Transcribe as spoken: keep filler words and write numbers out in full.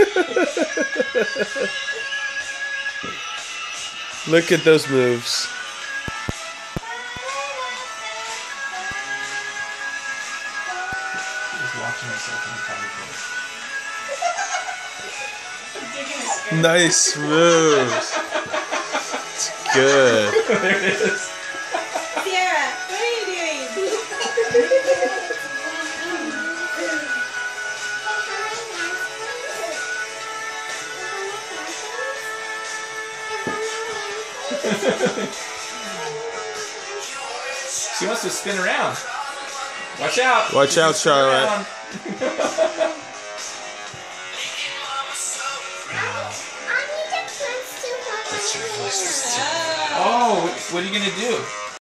Look at those moves. Just watching myself in the Nice moves. It's good. There it is. Sierra, what are you doing? She wants to spin around. Watch out. Watch out, Charlotte. Oh, what are you going to do?